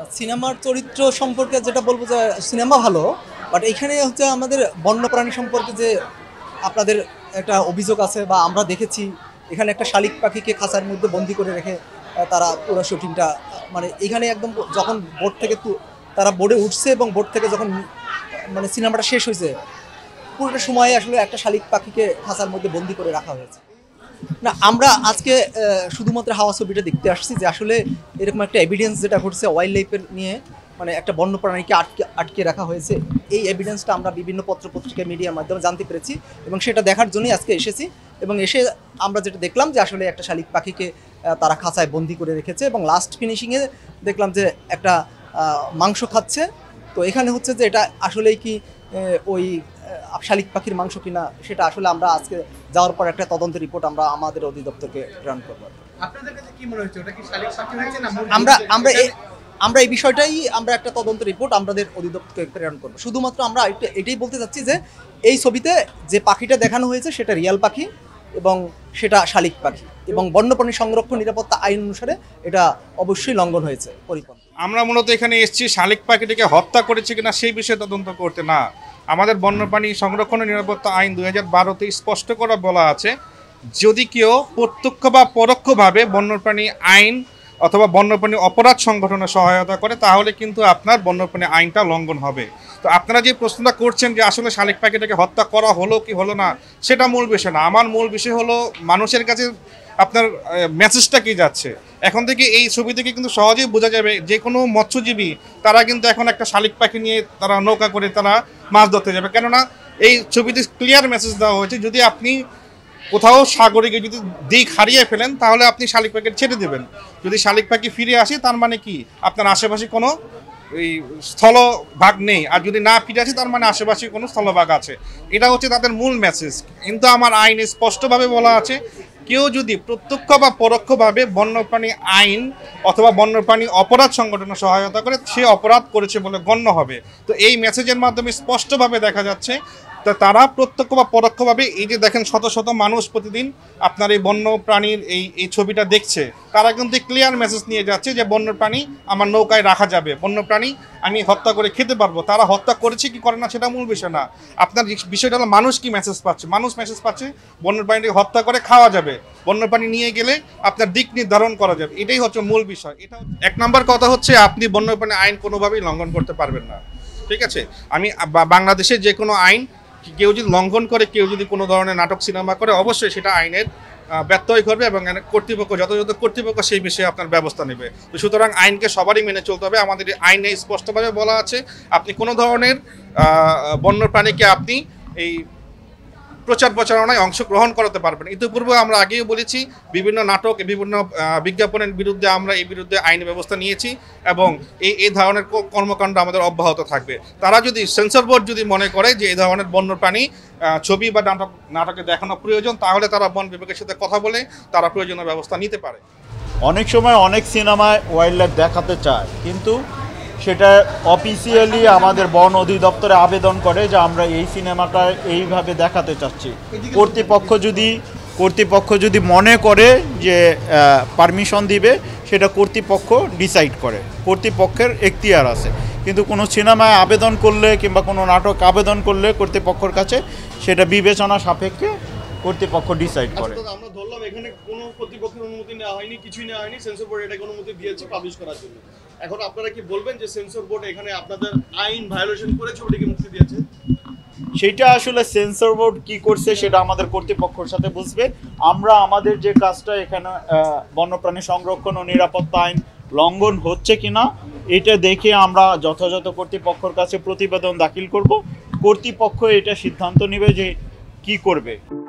সিনেমার চরিত্র সম্পর্কে যেটা বলবো যে সিনেমা ভালো, বাট এখানে হচ্ছে আমাদের বন্যপ্রাণী সম্পর্কে যে আপনাদের একটা অভিযোগ আছে বা আমরা দেখেছি এখানে একটা শালিক পাখিকে খাঁচার মধ্যে বন্দি করে রেখে তারা পুরো শুটিংটা মানে এখানে একদম যখন বোট থেকে তারা বোর্ডে উঠছে এবং বোট থেকে যখন মানে সিনেমাটা শেষ হয়েছে পুরোটা সময়ে আসলে একটা শালিক পাখিকে খাঁচার মধ্যে বন্দি করে রাখা হয়েছে। না, আমরা আজকে শুধুমাত্র হাওয়া ছবিটা দেখতে আসছি যে আসলে এরকম একটা এভিডেন্স যেটা ঘটছে ওয়াইল্ড লাইফের নিয়ে, মানে একটা বন্যপ্রাণীকে আটকে রাখা হয়েছে, এই এভিডেন্সটা আমরা বিভিন্ন পত্রপত্রিকা মিডিয়ার মাধ্যমে জানতে পেরেছি এবং সেটা দেখার জন্যই আজকে এসেছি। এবং এসে আমরা যেটা দেখলাম যে আসলে একটা শালিক পাখিকে তারা খাঁচায় বন্দি করে রেখেছে এবং লাস্ট ফিনিশিংয়ে দেখলাম যে একটা মাংস খাচ্ছে। তো এখানে হচ্ছে যে এটা আসলেই কি ওই শালিক পাখির মাংস কিনা সেটা আসলে আমরা আজকে যাওয়ার পর একটা তদন্ত রিপোর্ট আমরা আমাদের অধিদপ্তরকে প্রেরণ করব। আপনাদের কাছে কি মনে হচ্ছে ওটা কি শালিক পাখি হয়েছে না আমরা এই বিষয়টাই আমরা একটা তদন্ত রিপোর্ট আমাদের অধিদপ্তরকে প্রেরণ করব। শুধুমাত্র আমরা এটাই বলতে চাচ্ছি যে এই ছবিতে যে পাখিটা দেখানো হয়েছে সেটা রিয়াল পাখি এবং সেটা শালিক পাখি এবং বন্যপ্রাণী সংরক্ষণ নিরাপত্তা আইন অনুসারে এটা অবশ্যই লঙ্ঘন হয়েছে পরিপন্থী। আমরা মূলত এখানে এসেছি শালিক পাখিটিকে হত্যা করেছে কিনা সেই বিষয়ে তদন্ত করতে না। আমাদের বন্যপ্রাণী সংরক্ষণ ও নিরাপত্তা আইন 2012-তে স্পষ্ট করে বলা আছে, যদি কেউ প্রত্যক্ষ বা পরোক্ষভাবে বন্যপ্রাণী আইন অথবা বন্যপ্রাণী অপরাধ সংগঠনে সহায়তা করে তাহলে কিন্তু আপনার বন্যপ্রাণী আইনটা লঙ্ঘন হবে। তো আপনারা যে প্রশ্নটা করছেন যে আসলে শালিক পাখিটাকে হত্যা করা হলো কি হলো না, সেটা মূল বিষয় না। আমার মূল বিষয় হলো মানুষের কাছে আপনার মেসেজটা কি যাচ্ছে। এখন থেকে এই ছবি থেকে কিন্তু সহজেই বোঝা যাবে যে কোনো মৎস্যজীবী তারা কিন্তু এখন একটা শালিক পাখি নিয়ে তারা নৌকা করে তারা মাছ ধরতে যাবে, কেননা এই ছবিতে ক্লিয়ার মেসেজ দেওয়া হয়েছে যদি আপনি কোথাও সাগরে গিয়ে যদি দিক হারিয়ে ফেলেন তাহলে আপনি শালিক পাখি ছেড়ে দেবেন। যদি শালিক পাখি ফিরে আসে তার মানে কি আপনার আশেপাশে কোনো এই স্থলভাগ নেই, আর যদি না ফিরে আসে তার মানে আশেপাশে কোনো স্থলভাগ আছে। এটা হচ্ছে তাদের মূল মেসেজ। কিন্তু আমার আইনে স্পষ্টভাবে বলা আছে, কেউ যদি প্রত্যক্ষ বা পরোক্ষভাবে বন্যপ্রাণী আইন অথবা বন্যপ্রাণী অপরাধ সংগঠনে সহায়তা করে সে অপরাধ করেছে বলে গণ্য হবে। তো এই মেসেজের মাধ্যমে স্পষ্টভাবে দেখা যাচ্ছে তারা প্রত্যক্ষ বা পরোক্ষভাবে এই যে দেখেন শত শত মানুষ প্রতিদিন আপনার এই বন্যপ্রাণীর এই ছবিটা দেখছে, তারা কিন্তু ক্লিয়ার মেসেজ নিয়ে যাচ্ছে যে বন্যপ্রাণী আমার নৌকায় রাখা যাবে, বন্যপ্রাণী আমি হত্যা করে খেতে পারবো। তারা হত্যা করেছে কি করে না সেটা মূল বিষয় না। আপনার বিষয়টা হলো মানুষ কি মেসেজ পাচ্ছে। মানুষ মেসেজ পাচ্ছে বন্যপ্রাণীকে হত্যা করে খাওয়া যাবে, বন্যপ্রাণী নিয়ে গেলে আপনার দিক নির্ধারণ করা যাবে, এটাই হচ্ছে মূল বিষয়। এটা এক নম্বর কথা হচ্ছে আপনি বন্যপ্রাণী আইন কোনোভাবেই লঙ্ঘন করতে পারবেন না, ঠিক আছে। আমি বাংলাদেশের যে কোনো আইন কেউ যদি লঙ্ঘন করে, কেউ যদি কোনো ধরনের নাটক সিনেমা করে, অবশ্যই সেটা আইনের ব্যত্যয় করবে এবং কর্তৃপক্ষ যথাযথ কর্তৃপক্ষ সেই বিষয়ে আপনার ব্যবস্থা নেবে। তো সুতরাং আইনকে সবারই মেনে চলতে হবে। আমাদের আইনে স্পষ্টভাবে বলা আছে আপনি কোনো ধরনের বন্যপ্রাণীকে আপনি এই প্রচার প্রচারণায় অংশগ্রহণ করাতে পারবেন। ইতিপূর্বে আমরা আগেও বলেছি বিভিন্ন নাটক বিভিন্ন বিজ্ঞাপনের বিরুদ্ধে আমরা এই বিরুদ্ধে আইনি ব্যবস্থা নিয়েছি এবং এই ধরনের কর্মকাণ্ড আমাদের অব্যাহত থাকবে। তারা যদি সেন্সর বোর্ড যদি মনে করে যে এই ধরনের বন্যপ্রাণী ছবি বা নাটকে দেখানো প্রয়োজন, তাহলে তারা বন বিভাগের সাথে কথা বলে তারা প্রয়োজনীয় ব্যবস্থা নিতে পারে। অনেক সময় অনেক সিনেমায় ওয়াইল্ড লাইফ দেখাতে চায়, কিন্তু সেটা অফিসিয়ালি আমাদের বন অধিদপ্তরে আবেদন করে যে আমরা এই সিনেমাটা এইভাবে দেখাতে চাচ্ছি। কর্তৃপক্ষ যদি মনে করে যে পারমিশন দিবে, সেটা কর্তৃপক্ষ ডিসাইড করে, কর্তৃপক্ষের এখতিয়ার আছে। কিন্তু কোনো সিনেমায় আবেদন করলে কিংবা কোনো নাটক আবেদন করলে কর্তৃপক্ষের কাছে সেটা বিবেচনা সাপেক্ষে কর্তৃপক্ষ ডিসাইড করে। আমরা ধরলাম এখানে কোনো কর্তৃপক্ষের অনুমতি নেওয়া হয়নি, কিছুই নেওয়া হয়নি, সেন্সর বোর্ড এটাকে অনুমতি দিয়েছে পাবলিশ করার জন্য। এখন আপনারা কি বলবেন যে সেন্সর বোর্ড এখানে আপনাদের আইন ভায়োলেশন করে ছবিটিকে মুক্তি দিয়েছে? সেটা আসলে সেন্সর বোর্ড কি করছে সেটা আমাদের কর্তৃপক্ষের সাথে বুঝবে। আমরা আমাদের যে কাজটা এখানে বন্যপ্রাণী সংরক্ষণ ও নিরাপত্তা আইন লঙ্ঘন হচ্ছে কিনা এটা দেখে আমরা যথাযথ কর্তৃপক্ষের কাছে প্রতিবেদন দাখিল করব। কর্তৃপক্ষ এটা সিদ্ধান্ত নেবে যে কি করবে।